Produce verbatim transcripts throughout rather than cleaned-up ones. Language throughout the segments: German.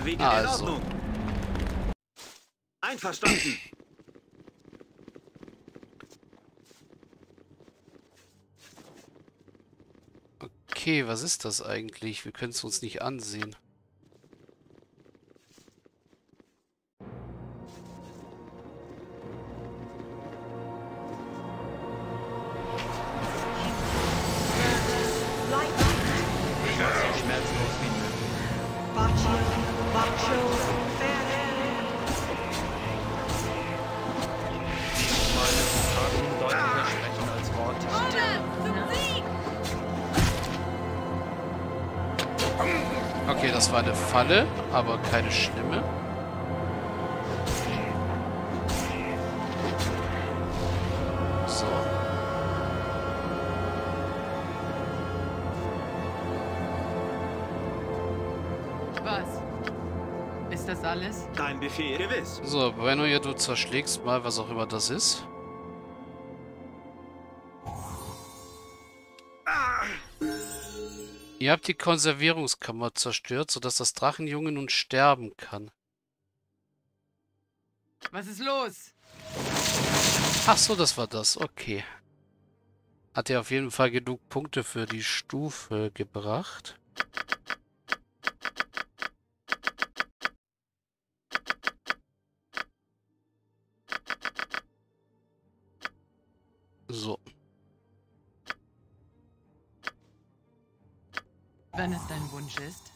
Wege Also. in Ordnung. Einverstanden. Okay, was ist das eigentlich? Wir können es uns nicht ansehen. Schmerzlos wie möglich. Baccio, Baccio, Meine Taten deutlicher sprechen als Worte. Okay, das war eine Falle, aber keine schlimme. So. Was? Ist das alles? Dein Befehl gewiss. So, Brenno, ja, du zerschlägst mal, was auch immer das ist. Ihr habt die Konservierungskammer zerstört, sodass das Drachenjunge nun sterben kann. Was ist los? Ach so, das war das. Okay. Hat er auf jeden Fall genug Punkte für die Stufe gebracht. So. Wenn es dein Wunsch ist.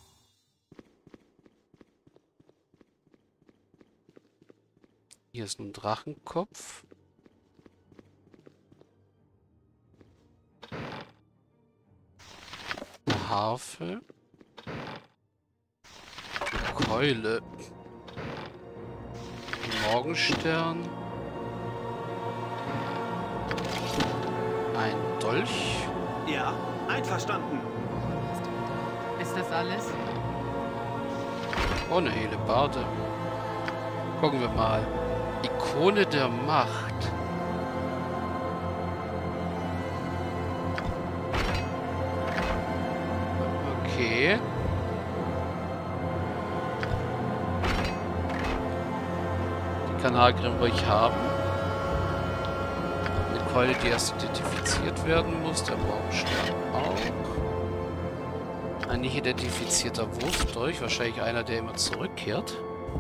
Hier ist ein Drachenkopf. Eine Harfe. Eine Keule. Ein Morgenstern. Ein Dolch. Ja, einverstanden. Ist das alles? Oh, eine Hellebarde. Gucken wir mal. Ikone der Macht. Okay. Die Kanalgrim will ich haben. Eine Keule, die erst identifiziert werden muss. Der Morgenstern auch. Ein nicht identifizierter Wurfdolch. Wahrscheinlich einer, der immer zurückkehrt.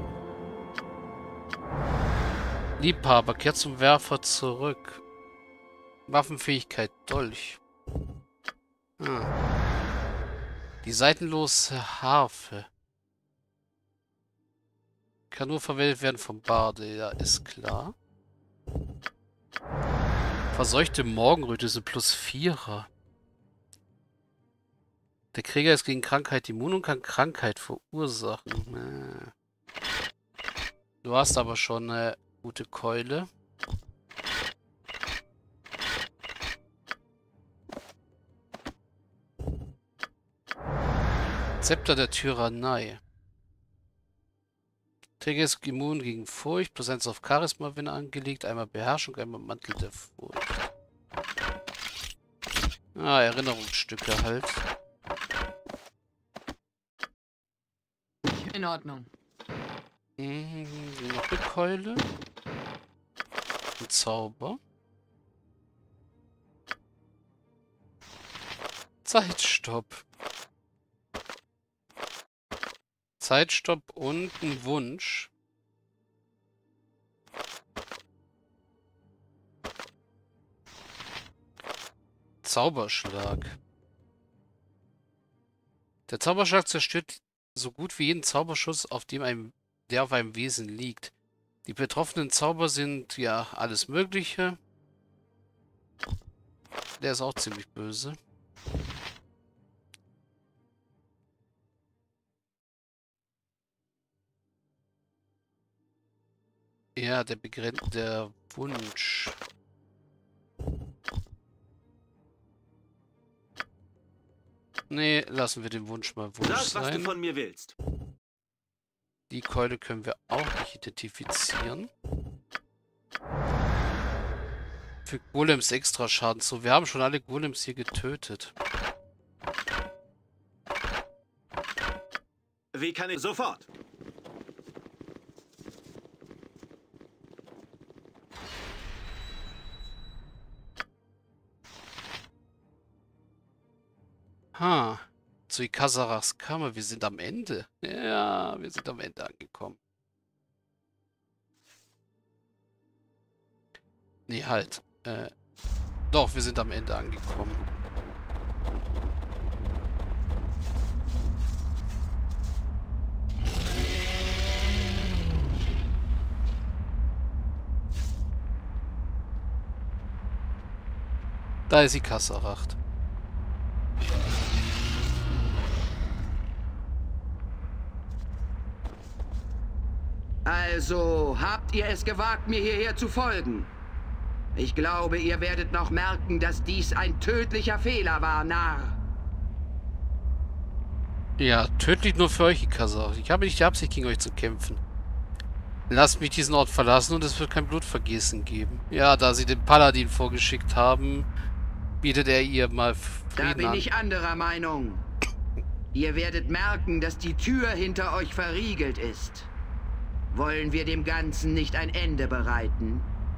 Liebhaber, kehrt zum Werfer zurück. Waffenfähigkeit Dolch. Ah. Die seitenlose Harfe. Kann nur verwendet werden vom Barde, ja, ist klar. Verseuchte Morgenröte ist ein plus vierer. Der Krieger ist gegen Krankheit immun und kann Krankheit verursachen. Du hast aber schon eine gute Keule. Zepter der Tyrannei. Träger ist immun gegen Furcht. Präsenz auf Charisma, wenn angelegt. Einmal Beherrschung, einmal Mantel der Furcht. Ah, Erinnerungsstücke halt. In Ordnung. Hm, noch eine Keule. Ein Zauber. Zeitstopp. Zeitstopp und ein Wunsch. Zauberschlag. Der Zauberschlag zerstört so gut wie jeden Zauberschuss, auf dem ein, der auf einem Wesen liegt. Die betroffenen Zauber sind ja alles Mögliche. Der ist auch ziemlich böse. Ja, der begrenzt der Wunsch. Nee, lassen wir den Wunsch mal Wunsch Sag, was du sein. von mir willst. Die Keule können wir auch nicht identifizieren. Für Golems extra Schaden zu. Wir haben schon alle Golems hier getötet. Wie kann ich sofort? Ha. Zu Ikazarachs Kammer. Wir sind am Ende. Ja, wir sind am Ende angekommen. Nee, halt. Äh, doch, wir sind am Ende angekommen. Da ist Ikazarach. Also, habt ihr es gewagt, mir hierher zu folgen? Ich glaube, ihr werdet noch merken, dass dies ein tödlicher Fehler war, Narr. Ja, tödlich nur für euch, Ikazarach. Ich habe nicht die Absicht, gegen euch zu kämpfen. Lasst mich diesen Ort verlassen und es wird kein Blutvergießen geben. Ja, da sie den Paladin vorgeschickt haben, bietet er ihr mal Frieden Da bin an. ich anderer Meinung. Ihr werdet merken, dass die Tür hinter euch verriegelt ist. Wollen wir dem Ganzen nicht ein Ende bereiten?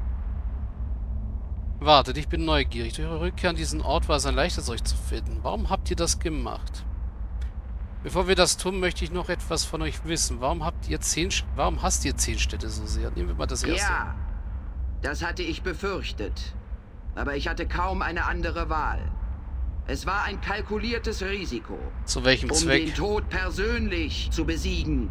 Wartet, ich bin neugierig. Durch eure Rückkehr an diesen Ort war es ein leichtes, euch zu finden. Warum habt ihr das gemacht? Bevor wir das tun, möchte ich noch etwas von euch wissen. Warum habt ihr zehn... Warum hasst ihr zehn Städte so sehr? Nehmen wir mal das erste. Ja, das hatte ich befürchtet. Aber ich hatte kaum eine andere Wahl. Es war ein kalkuliertes Risiko. Zu welchem Um Zweck? den Tod persönlich zu besiegen.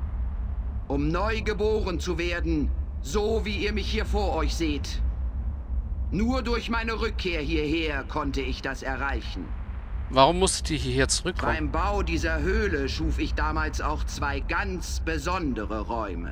Um neu geboren zu werden, so wie ihr mich hier vor euch seht. Nur durch meine Rückkehr hierher konnte ich das erreichen. Warum musstet ihr hierher zurückkommen? Beim Bau dieser Höhle schuf ich damals auch zwei ganz besondere Räume.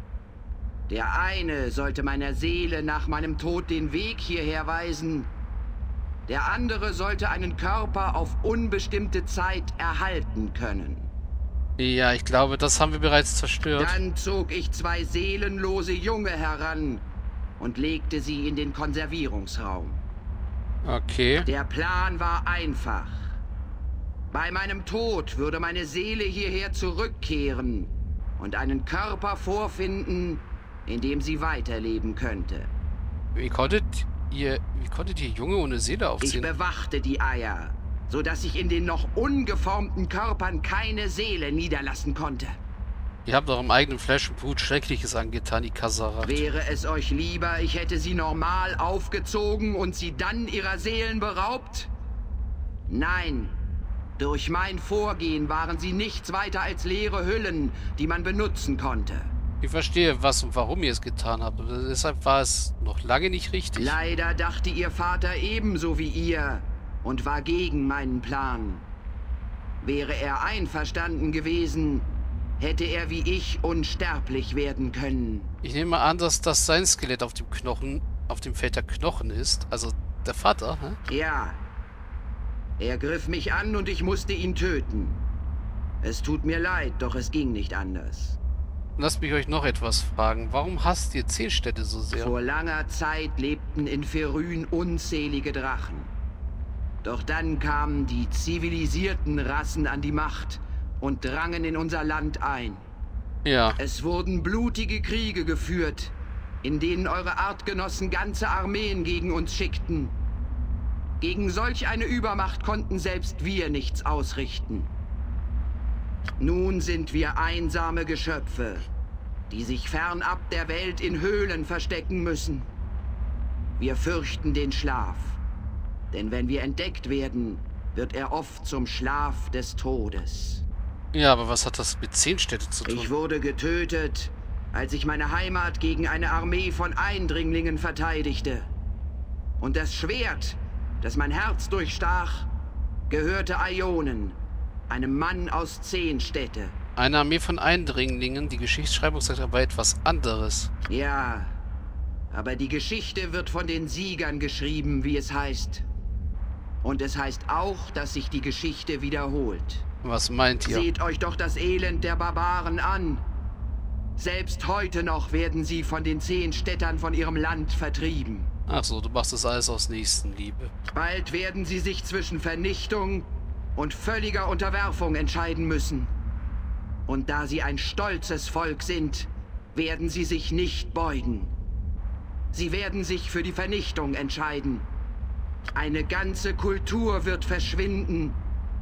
Der eine sollte meiner Seele nach meinem Tod den Weg hierher weisen. Der andere sollte einen Körper auf unbestimmte Zeit erhalten können. Ja, ich glaube, das haben wir bereits zerstört. Dann zog ich zwei seelenlose Junge heran und legte sie in den Konservierungsraum. Okay. Der Plan war einfach. Bei meinem Tod würde meine Seele hierher zurückkehren und einen Körper vorfinden, in dem sie weiterleben könnte. Wie konntet ihr... Wie konntet ihr Junge ohne Seele Ich aufziehen? bewachte die Eier, sodass ich in den noch ungeformten Körpern keine Seele niederlassen konnte. Ihr habt eurem eigenen Fleisch und Blut Schreckliches angetan, Ikazarach. Wäre es euch lieber, ich hätte sie normal aufgezogen und sie dann ihrer Seelen beraubt? Nein. Durch mein Vorgehen waren sie nichts weiter als leere Hüllen, die man benutzen konnte. Ich verstehe, was und warum ihr es getan habt, aber deshalb war es noch lange nicht richtig. Leider dachte ihr Vater ebenso wie ihr und war gegen meinen Plan. Wäre er einverstanden gewesen, hätte er wie ich unsterblich werden können. Ich nehme an, dass das sein Skelett auf dem Knochen, auf dem Feld der Knochen ist. Also der Vater, hä? Ja. Er griff mich an und ich musste ihn töten. Es tut mir leid, doch es ging nicht anders. Lasst mich euch noch etwas fragen. Warum hasst ihr zehn Städte so sehr? Vor langer Zeit lebten in Ferün unzählige Drachen. Doch dann kamen die zivilisierten Rassen an die Macht und drangen in unser Land ein. Ja. Es wurden blutige Kriege geführt, in denen eure Artgenossen ganze Armeen gegen uns schickten. Gegen solch eine Übermacht konnten selbst wir nichts ausrichten. Nun sind wir einsame Geschöpfe, die sich fernab der Welt in Höhlen verstecken müssen. Wir fürchten den Schlaf, denn wenn wir entdeckt werden, wird er oft zum Schlaf des Todes. Ja, aber was hat das mit zehn Städte zu tun? Ich wurde getötet, als ich meine Heimat gegen eine Armee von Eindringlingen verteidigte. Und das Schwert, das mein Herz durchstach, gehörte Ionen, einem Mann aus zehn Städte. Eine Armee von Eindringlingen, die Geschichtsschreibung sagt aber etwas anderes. Ja, aber die Geschichte wird von den Siegern geschrieben, wie es heißt. Und es heißt auch, dass sich die Geschichte wiederholt. Was meint ihr? Seht euch doch das Elend der Barbaren an. Selbst heute noch werden sie von den zehn Städtern von ihrem Land vertrieben. Ach so, du machst das alles aus Nächstenliebe. Bald werden sie sich zwischen Vernichtung und völliger Unterwerfung entscheiden müssen. Und da sie ein stolzes Volk sind, werden sie sich nicht beugen. Sie werden sich für die Vernichtung entscheiden. Eine ganze Kultur wird verschwinden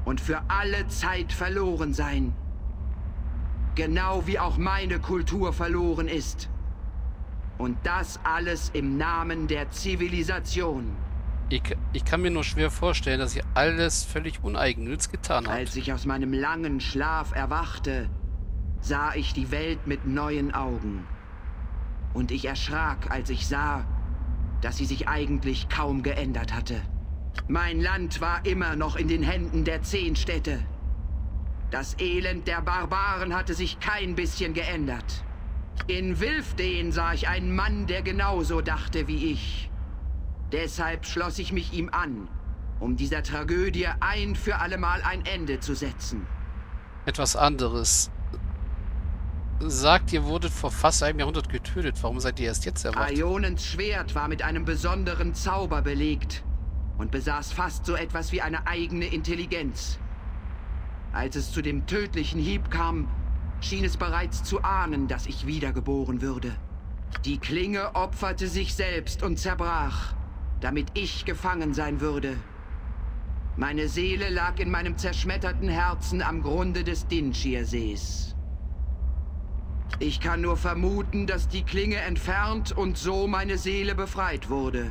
und für alle Zeit verloren sein. Genau wie auch meine Kultur verloren ist. Und das alles im Namen der Zivilisation. Ich, ich kann mir nur schwer vorstellen, dass ihr alles völlig uneigennütz getan habt. Als ich aus meinem langen Schlaf erwachte, sah ich die Welt mit neuen Augen. Und ich erschrak, als ich sah, dass sie sich eigentlich kaum geändert hatte. Mein Land war immer noch in den Händen der Zehn Städte. Das Elend der Barbaren hatte sich kein bisschen geändert. In Wilfden sah ich einen Mann, der genauso dachte wie ich. Deshalb schloss ich mich ihm an, um dieser Tragödie ein für allemal ein Ende zu setzen. Etwas anderes. Sagt, ihr wurdet vor fast einem Jahrhundert getötet. Warum seid ihr erst jetzt erwacht? Aionens Schwert war mit einem besonderen Zauber belegt und besaß fast so etwas wie eine eigene Intelligenz. Als es zu dem tödlichen Hieb kam, schien es bereits zu ahnen, dass ich wiedergeboren würde. Die Klinge opferte sich selbst und zerbrach, damit ich gefangen sein würde. Meine Seele lag in meinem zerschmetterten Herzen am Grunde des Dinshir-Sees. Ich kann nur vermuten, dass die Klinge entfernt und so meine Seele befreit wurde.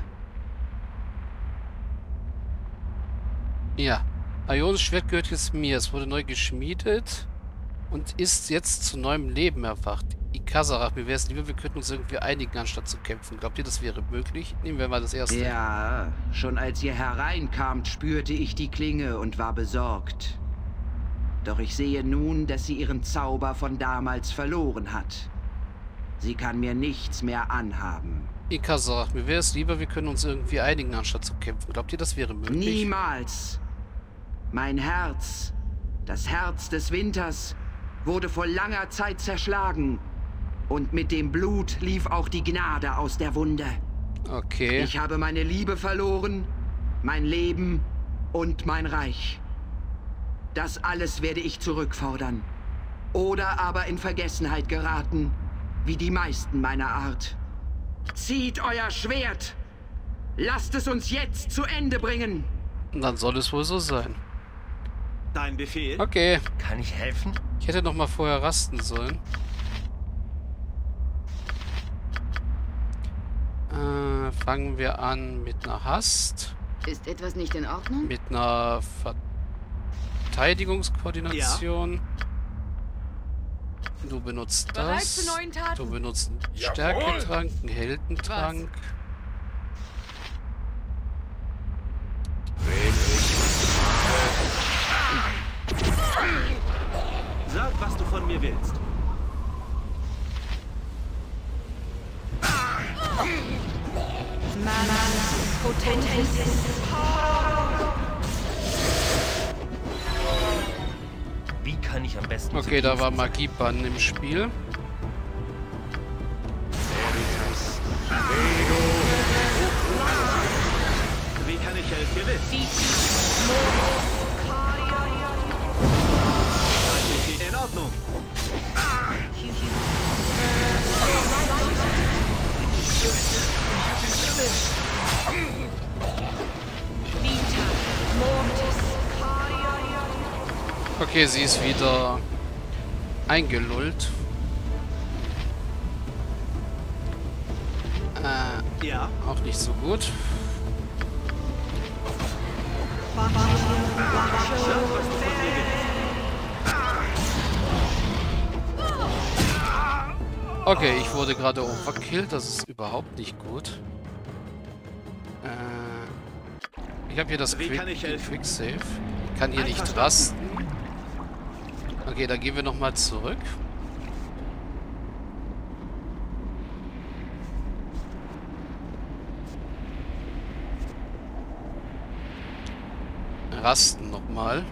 Ja. Aionens Schwert gehört jetzt mir. Es wurde neu geschmiedet und ist jetzt zu neuem Leben erwacht. Ikazarach, mir wäre es lieber, wir könnten uns irgendwie einigen, anstatt zu kämpfen. Glaubt ihr, das wäre möglich? Nehmen wir mal das erste. Ja, schon als ihr hereinkamt, spürte ich die Klinge und war besorgt. Doch ich sehe nun, dass sie ihren Zauber von damals verloren hat. Sie kann mir nichts mehr anhaben. Ikazarach, mir wäre es lieber, wir können uns irgendwie einigen, anstatt zu kämpfen. Glaubt ihr, das wäre möglich? Niemals. Mein Herz, das Herz des Winters, wurde vor langer Zeit zerschlagen. Und mit dem Blut lief auch die Gnade aus der Wunde. Okay. Ich habe meine Liebe verloren, mein Leben und mein Reich. Das alles werde ich zurückfordern. Oder aber in Vergessenheit geraten, wie die meisten meiner Art. Zieht euer Schwert! Lasst es uns jetzt zu Ende bringen! Dann soll es wohl so sein. Dein Befehl? Okay. Kann ich helfen? Ich hätte noch mal vorher rasten sollen. Äh, fangen wir an mit einer Hast. Ist etwas nicht in Ordnung? Mit einer Verteidigungskoordination. Ja. Du benutzt Bereit das. für neuen Taten? Du benutzt einen Stärketrank, einen Heldentrank. Sag, was du von mir willst. Mana Potentis. Wie kann ich am besten... Okay, zu da war Diensten sein? Magiebann im Spiel. Wie kann ich helfen? Gewiss. In Ordnung. Okay, sie ist wieder eingelullt. Äh, Ja. auch nicht so gut. Sag, was du von mir willst. Okay, ich wurde gerade overkillt. Das ist überhaupt nicht gut. Äh, ich habe hier das Wie Quick, kann ich helfen? Quick Save. Ich kann hier nicht Einverstanden. rasten. Okay, dann gehen wir nochmal zurück. Rasten nochmal.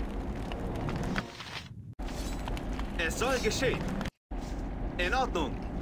Es soll geschehen. In Ordnung.